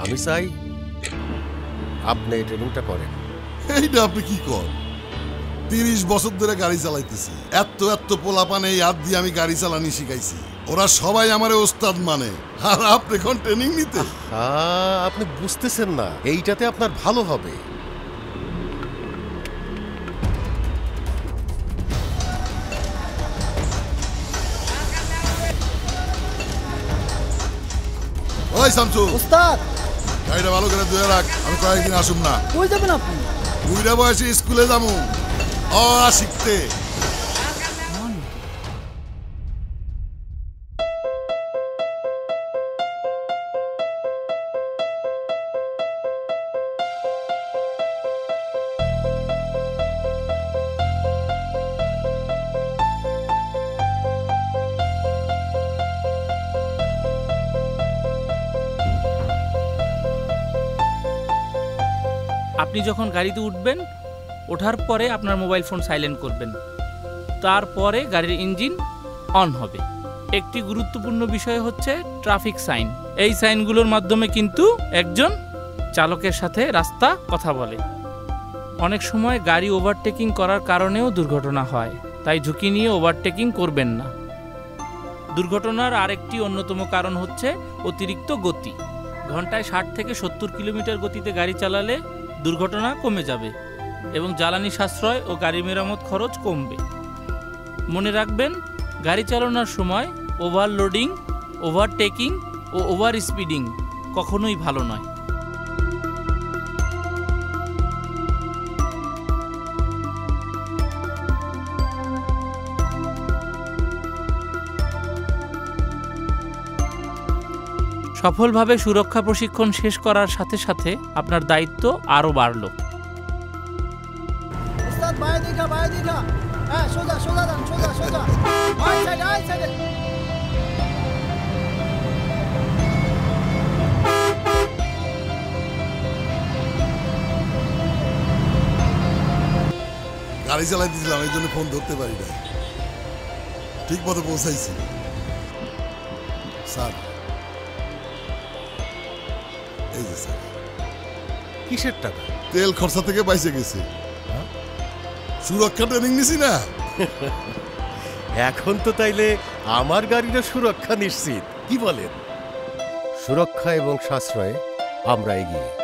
আমি চাই আপনি এই ট্রেনিংটা করেন। এইটা আপনি কি কর? 30 বছর ধরে গাড়ি চালাইতেছি, এত পোলাপানে এই হাত দিয়ে আমি গাড়ি চালানি শিখাইছি, ওরা সবাই আমারে ওস্তাদ মানে, আর আপনি এখন ট্রেনিং নিতে? আপনি বুঝতেছেন না, এইটাতে আপনার ভালো হবে। ওই শামসু, ওস্তাদ গাড়িটা ভালো করে ধুয়ে রাখ, আমি কয়েকদিন আসুম না। কই যাবেন আপনি? বুড়া বয়সে স্কুলে যাবো শিখতে। আপনি যখন গাড়িতে উঠবেন, ওঠার পরে আপনার মোবাইল ফোন সাইলেন্ট করবেন, তারপরে গাড়ির ইঞ্জিন অন হবে। একটি গুরুত্বপূর্ণ বিষয় হচ্ছে ট্রাফিক সাইন। এই সাইনগুলোর মাধ্যমে কিন্তু একজন চালকের সাথে রাস্তা কথা বলে। অনেক সময় গাড়ি ওভারটেকিং করার কারণেও দুর্ঘটনা হয়, তাই ঝুঁকি নিয়ে ওভারটেকিং করবেন না। দুর্ঘটনার আরেকটি অন্যতম কারণ হচ্ছে অতিরিক্ত গতি। ঘন্টায় 60 থেকে 70 কিলোমিটার গতিতে গাড়ি চালালে দুর্ঘটনা কমে যাবে এবং জ্বালানি সাশ্রয় ও গাড়ি মেরামত খরচ কমবে। মনে রাখবেন, গাড়ি চালানোর সময় ওভারলোডিং, ওভারটেকিং ও ওভার স্পিডিং কখনোই ভালো নয়। সফলভাবে সুরক্ষা প্রশিক্ষণ শেষ করার সাথে সাথে আপনার দায়িত্ব আরও বাড়ল। ওস্তাদ বাইরে দেখা, হ্যাঁ সোজা দান, সোজা আই সাইডে। গাড়ি চালাই দিয়েছিলাম, এই জন্য ফোন ধরতে পারি না। ঠিক মতো পৌঁছাইছি স্যার। এই যে স্যার। কিসের টাকা? তেল খরচা থেকে বাইসে গেছে। সুরক্ষা ট্রেনিং নিছি না। এখন তো তাইলে আমার গাড়িরও সুরক্ষা নিশ্চিত, কি বলেন? সুরক্ষা এবং সাশ্রয়ে আমরা এগিয়ে।